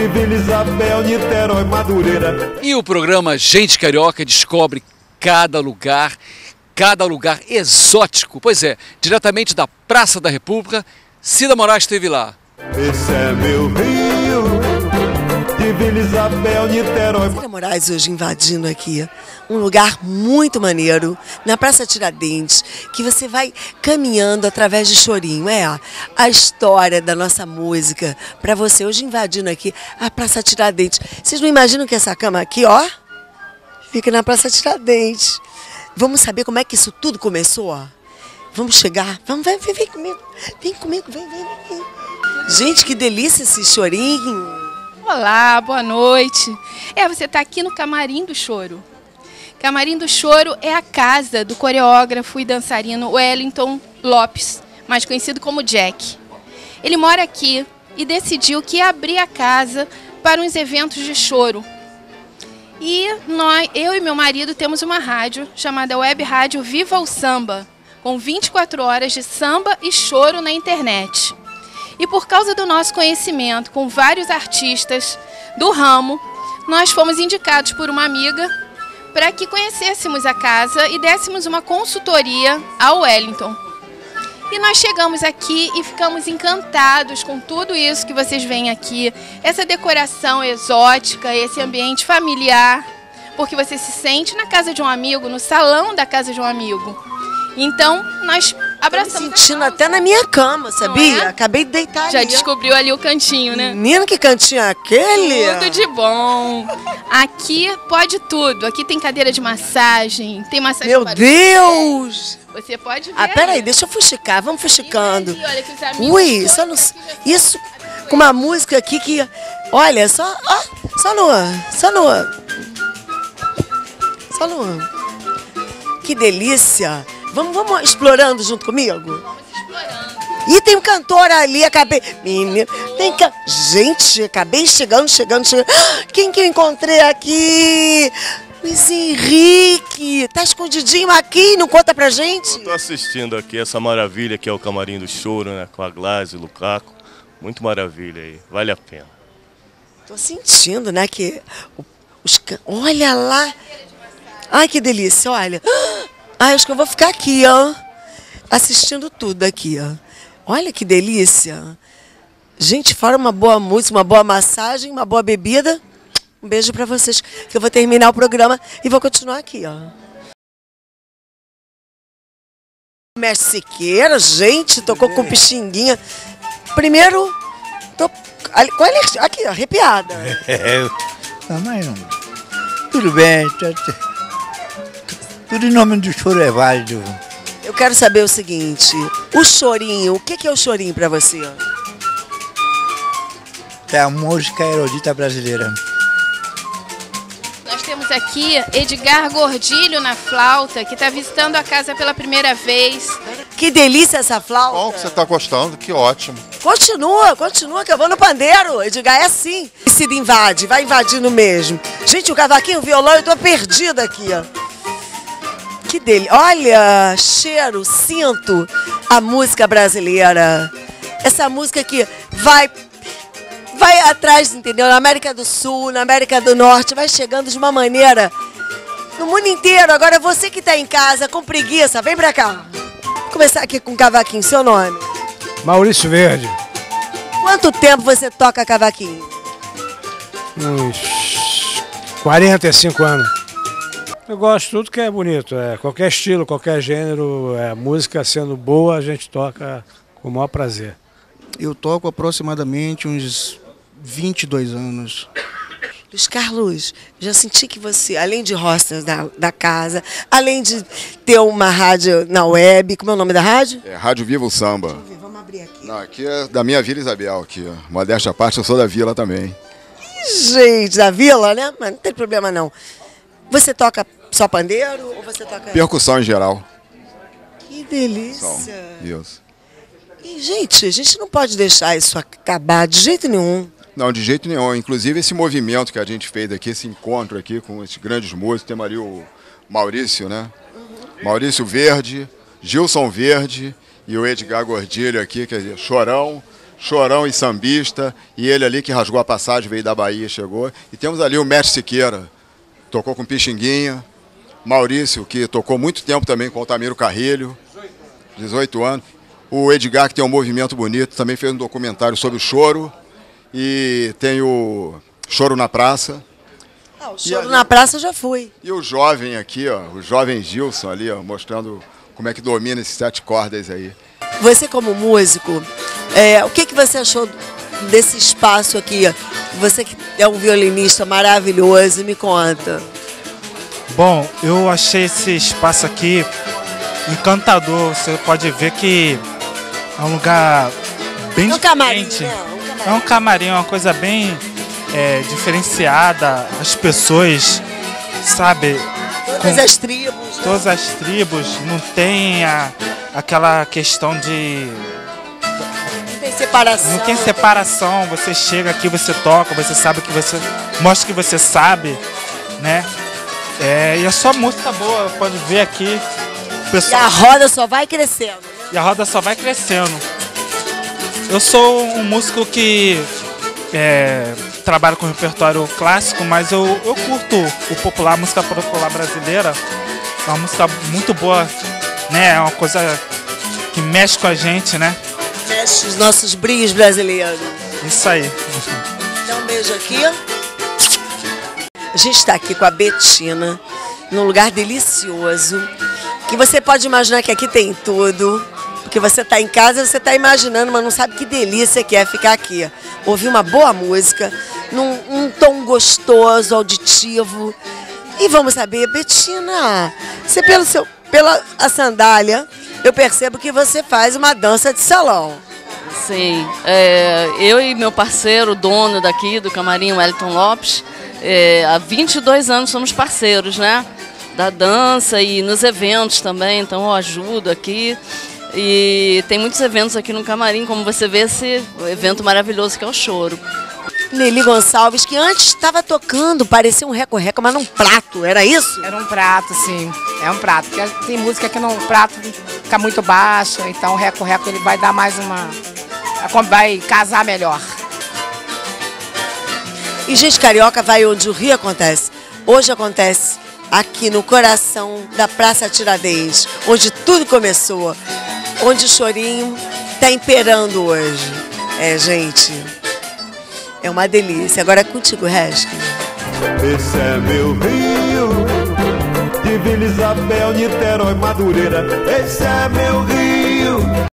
de Vila Isabel, Niterói, Madureira. E o programa Gente Carioca descobre cada lugar exótico. Pois é, diretamente da Praça da República, Cida Moraes esteve lá. Esse é meu Rio, de Vila Isabel, Niterói. Cida Moraes hoje invadindo aqui um lugar muito maneiro, na Praça Tiradentes, que você vai caminhando através de chorinho, a história da nossa música para você. Hoje invadindo aqui a Praça Tiradentes. Vocês não imaginam que essa cama aqui, ó, fica na Praça Tiradentes. Vamos saber como é que isso tudo começou? Vamos chegar? Vem comigo. Vem comigo, vem. Gente, que delícia esse chorinho. Olá, boa noite. Você está aqui no Camarim do Choro. Camarim do Choro é a casa do coreógrafo e dançarino Wellington Lopes, mais conhecido como Jack. Ele mora aqui e decidiu que ia abrir a casa para uns eventos de choro. E eu e meu marido temos uma rádio chamada Web Rádio Viva o Samba, com 24 horas de samba e choro na internet. E por causa do nosso conhecimento com vários artistas do ramo, nós fomos indicados por uma amiga para que conhecêssemos a casa e dessemos uma consultoria ao Wellington. E nós chegamos aqui e ficamos encantados com tudo isso que vocês veem aqui, essa decoração exótica, esse ambiente familiar, porque você se sente na casa de um amigo, no salão da casa de um amigo. Então, nós abraçamos. Tô me sentindo até na minha cama, sabia? Acabei de deitar ali. Já descobriu ali o cantinho, né? Menino, que cantinho é aquele? Tudo de bom. Aqui pode tudo. Aqui tem cadeira de massagem, tem massagem Meu para Deus! Você pode ver. Peraí, deixa eu fuxicar. Vamos fuxicando. Ali, olha, que os amigos Ui, só no... Isso com uma música aqui que... Olha, só no... Que delícia! Vamos explorando junto comigo? Vamos explorando. E tem um cantor ali, acabei... Menino, gente, acabei chegando. Quem que eu encontrei aqui? Luiz Henrique, tá escondidinho aqui, não conta pra gente? Eu tô assistindo aqui essa maravilha que é o Camarim do Choro, né? Com a Glaze, o Lukaku. Muito maravilha aí, vale a pena. Tô sentindo, né, que... Olha lá! Ai, que delícia, olha. Ai, acho que eu vou ficar aqui, ó. Assistindo tudo aqui, ó. Olha que delícia. Gente, fora uma boa música, uma boa massagem, uma boa bebida. Um beijo pra vocês, que eu vou terminar o programa e vou continuar aqui, ó. Mestre Siqueira, gente, tocou com pixinguinha. Primeiro, tô aqui, arrepiada. Mas não. Tudo bem, tudo em nome do choro é válido. Eu quero saber o seguinte, o chorinho, o que é o chorinho pra você? É a música erudita brasileira. Nós temos aqui Edgar Gordilho na flauta, que está visitando a casa pela primeira vez. Que delícia essa flauta. Bom que você está gostando, que ótimo. Continua, que eu vou no pandeiro. Edgar é assim. E se invade, vai invadindo mesmo. Gente, o cavaquinho, o violão, eu tô perdida aqui, ó. Que delícia. Olha, cheiro, sinto a música brasileira. Essa música que vai atrás, entendeu? Na América do Sul, na América do Norte, vai chegando de uma maneira no mundo inteiro. Agora você que está em casa com preguiça, vem pra cá. Vou começar aqui com o cavaquinho. Seu nome? Maurício Verde. Quanto tempo você toca cavaquinho? Uns 45 anos. Eu gosto de tudo que é bonito, qualquer estilo, qualquer gênero, música sendo boa, a gente toca com o maior prazer. Eu toco aproximadamente uns 22 anos. Luiz Carlos, já senti que você, além de hostess da casa, além de ter uma rádio na web, como é o nome da rádio? Rádio Viva o Samba. Vamos abrir aqui. Não, aqui é da minha Vila Isabel, aqui, ó. Modéstia à parte, eu sou da Vila também. Gente, da Vila, né? Mas não tem problema não. Você toca só pandeiro ou você toca... Percussão em geral. Que delícia. Isso. E, gente, a gente não pode deixar isso acabar de jeito nenhum. Não, de jeito nenhum. Inclusive esse movimento que a gente fez aqui, esse encontro aqui com esses grandes músicos, tem ali o Maurício, né? Maurício Verde, Gilson Verde e o Edgar Gordilho aqui, quer dizer, Chorão. chorão e sambista, e ele ali que rasgou a passagem, veio da Bahia, chegou. E temos ali o Mestre Siqueira, tocou com Pixinguinha, Maurício, que tocou muito tempo também com Altamiro Carrilho, 18 anos. O Edgar, que tem um movimento bonito, também fez um documentário sobre o choro. E tem o Choro na Praça. O Choro na Praça já fui. E o jovem aqui, ó, o jovem Gilson ali, ó, mostrando como é que domina esses 7 cordas aí. Você como músico, o que você achou desse espaço aqui? Você que é um violinista maravilhoso, me conta. Bom, eu achei esse espaço aqui encantador. Você pode ver que é um lugar bem diferente. Camarim, né? É um camarim, uma coisa bem diferenciada. As pessoas, sabe? Todas as tribos. Né? Todas as tribos. Não tem aquela questão de... Não tem separação. Não tem separação. Você chega aqui, você toca, você sabe que você... Mostra que você sabe, né? E é só música boa, pode ver aqui. Pessoal... E a roda só vai crescendo. Né? E a roda só vai crescendo. Eu sou um músico que trabalho com repertório clássico, mas eu curto o popular, a música popular brasileira. É uma música muito boa, né? É uma coisa que mexe com a gente, né? Mexe os nossos brios brasileiros. Isso aí. Dá um beijo aqui. A gente está aqui com a Betina, num lugar delicioso, que você pode imaginar que aqui tem tudo, porque você está em casa, você está imaginando, mas não sabe que delícia que é ficar aqui. Ouvir uma boa música, num tom gostoso, auditivo. E vamos saber, Betina, você pela a sandália, eu percebo que você faz uma dança de salão. Sim, eu e meu parceiro, dono daqui do camarim, Wellington Lopes, há 22 anos somos parceiros, né? Da dança e nos eventos também, então eu ajudo aqui. E tem muitos eventos aqui no camarim, como você vê esse evento maravilhoso que é o Choro. Nelly Gonçalves, que antes estava tocando, parecia um reco-reco, mas num prato, era isso? Era um prato, sim. É um prato, porque tem música que no prato fica muito baixo, então o reco-reco ele vai dar mais uma... vai casar melhor. E gente carioca vai onde o Rio acontece. Hoje acontece aqui no coração da Praça Tiradentes, onde tudo começou, onde o chorinho está imperando hoje. Gente, é uma delícia. Agora é contigo, Reskin. Esse é meu Rio, de Vila Isabel, Niterói, Madureira. Esse é meu Rio.